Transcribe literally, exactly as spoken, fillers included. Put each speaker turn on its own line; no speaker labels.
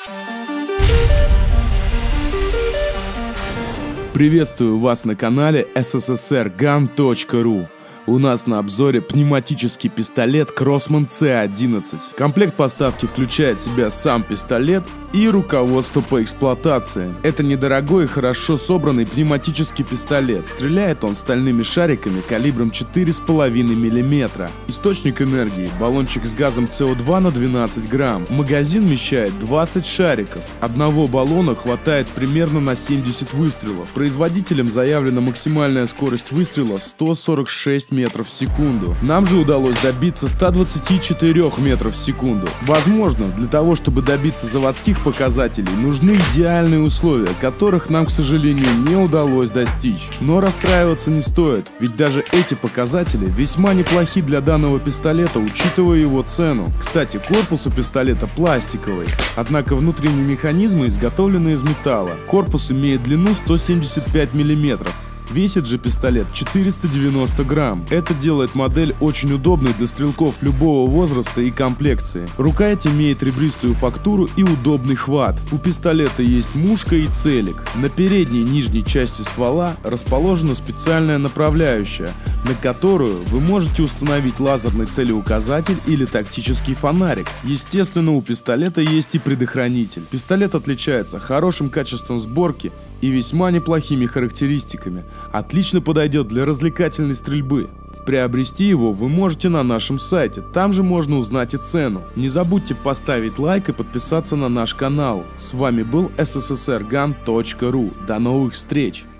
Приветствую вас на канале эс эс эс эр ган точка ру. У нас на обзоре пневматический пистолет Кроссман цэ одиннадцать. Комплект поставки включает в себя сам пистолет и руководство по эксплуатации. Это недорогой и хорошо собранный пневматический пистолет. Стреляет он стальными шариками калибром четыре с половиной миллиметра. Источник энергии – баллончик с газом цэ о два на двенадцать грамм. Магазин вмещает двадцать шариков. Одного баллона хватает примерно на семьдесят выстрелов. Производителем заявлена максимальная скорость выстрела сто сорок шесть метров в секунду. Нам же удалось добиться ста двадцати четырёх метров в секунду. Возможно, для того, чтобы добиться заводских показателей, нужны идеальные условия, которых нам, к сожалению, не удалось достичь. Но расстраиваться не стоит, ведь даже эти показатели весьма неплохи для данного пистолета, учитывая его цену. Кстати, корпус у пистолета пластиковый, однако внутренние механизмы изготовлены из металла. Корпус имеет длину сто семьдесят пять миллиметров. Весит же пистолет четыреста девяносто грамм. Это делает модель очень удобной для стрелков любого возраста и комплекции. Рукоять имеет ребристую фактуру и удобный хват. У пистолета есть мушка и целик. На передней и нижней части ствола расположена специальная направляющая, на которую вы можете установить лазерный целеуказатель или тактический фонарик. Естественно, у пистолета есть и предохранитель. Пистолет отличается хорошим качеством сборки и весьма неплохими характеристиками. Отлично подойдет для развлекательной стрельбы. Приобрести его вы можете на нашем сайте, там же можно узнать и цену. Не забудьте поставить лайк и подписаться на наш канал. С вами был эс эс эс эр ган точка ру. До новых встреч!